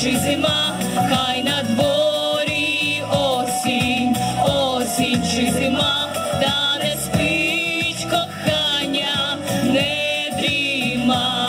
чи зима, хай на дворі осінь, осінь чи зима, та не спить кохання, не дріма.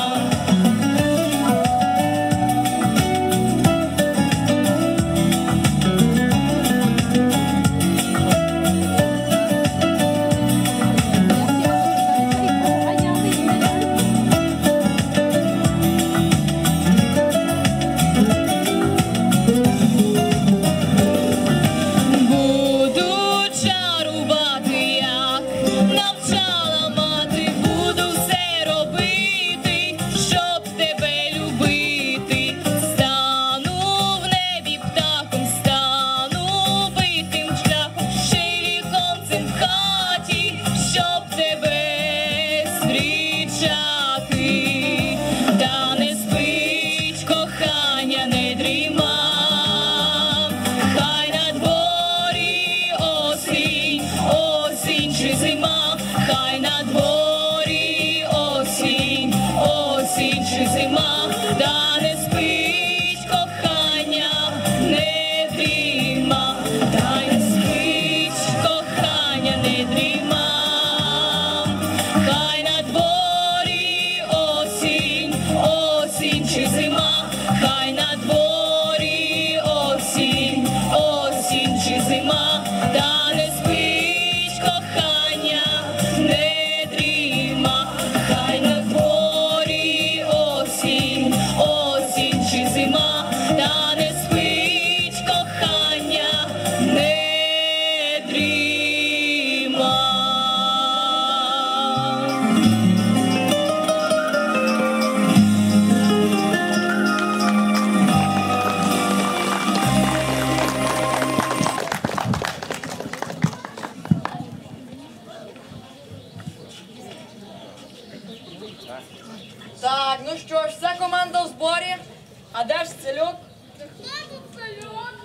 Так, ну що ж, вся команда в зборі. А де ж Целюк? Хто тут Целюк?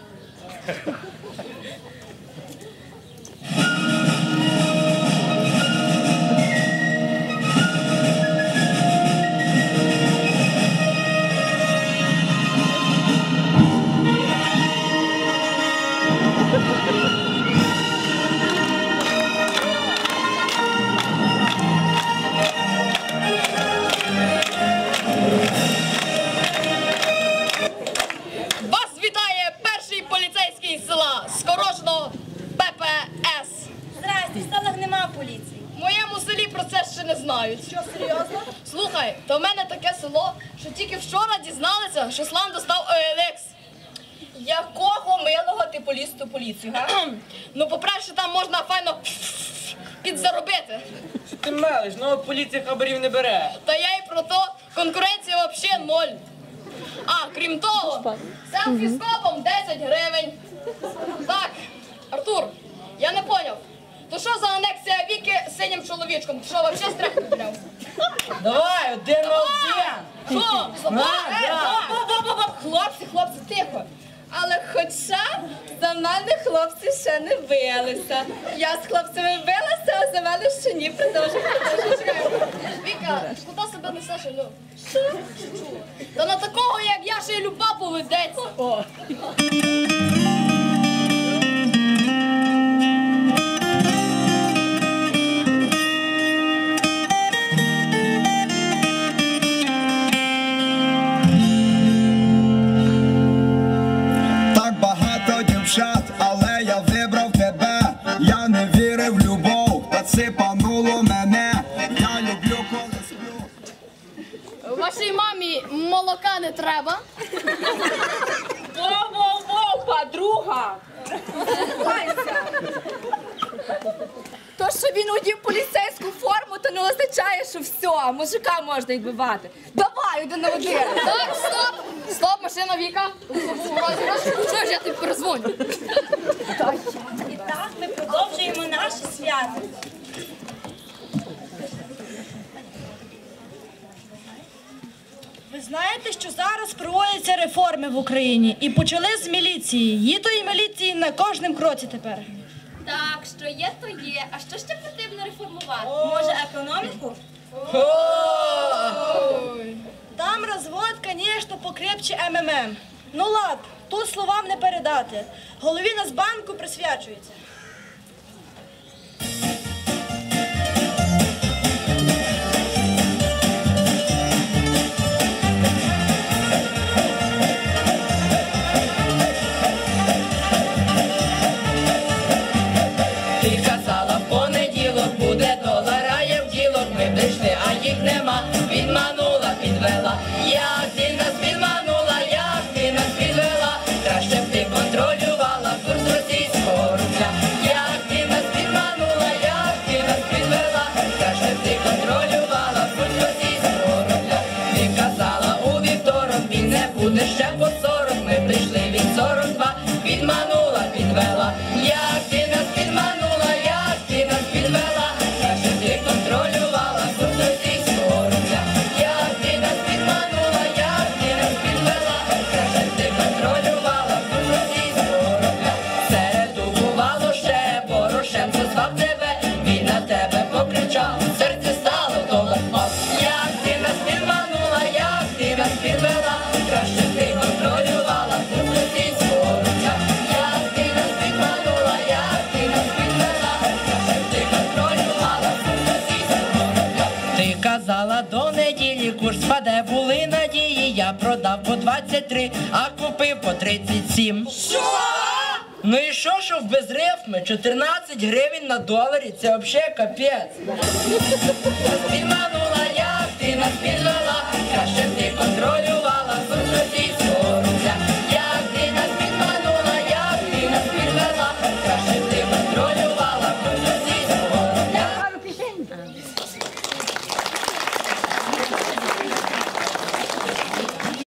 Що, серйозно? Слухай, то в мене таке село, що тільки вчора дізналися, що Слан достав OLX. Якого милого ти поліз ту поліцію, га? Ну, по-перше, там можна файно підзаробити. Що ти мелиш? Ну, поліція хабарів не бере. Та я й про то, конкуренція взагалі ноль. А, крім того, селфі з копом 10 гривень. Так, Артур, я не поняв. То що за анексія Віки з синім чоловічком? Ти що, взагалі стреху купляв? Давай, один на один. Що? Хлопці, тихо. Але хоча за мене хлопці ще не билися. Я з хлопцями билася, а за мене ще ні. Продовжуй. Віка, куди себе несеш, Алю? Що? Та на такого, як я, ще й люба поведеться. О. Але я вибрав тебе, я не вірив в любов, та сипануло мене, я люблю, коли сплю. Вашій мамі молока не треба. Воу-воу-воу, подруга! То, що він одів поліцейську форму, то не означає, що все, мужика можна відбивати. Давай, один на один. Так, стоп! Стоп, машина Віка. Що ж, я тобі перезвоню. І так ми продовжуємо наше свято. Ви знаєте, що зараз проводяться реформи в Україні і почали з міліції. Є тої міліції на кожному кроці тепер. Так, що є, то є. А що ще потрібно реформувати? Може, економіку? Там розвод, звісно, покрепче МММ. Ну лад, тут словам не передати. Голові Нацбанку присвячується. Ти казала, в понеділок буде долар, а я в ділок. Ми прийшли, а їх нема. Підманула, підвела. Як ти нас підманула, як ти нас підвела. Краще б ти контролювала курс російського рубля. Як ти нас підманула, як ти нас підвела. Краще б ти контролювала курс російського рубля. Ти казала, у вівторок він не буде ще по 40. Ми прийшли від 42. Підманула, підвела. Як ти нас підманула, як ти нас підвела. Краще б ти контролювала курс російського рубля. Як ти нас підманула, як ти нас підвела. Краще б ти контролювала курс російського рубля. В середу бувало ще, Порошенко звав тебе. Він на тебе покричав, серце стало долар впав. Як ти нас підманула, як ти нас підвела. Краще б ти контролювала курс російського рубля. Як ти нас підманула, як ти нас підвела. Краще б ти контролювала курс російського рубля. Ти казала, до неділі курс паде, були надії. Я продав по 23, а купив по 37. Що? Ну і що без рифми? 14 гривень на доларі, це взагалі капець. Підманула, як ти нас підвела. Краще б ти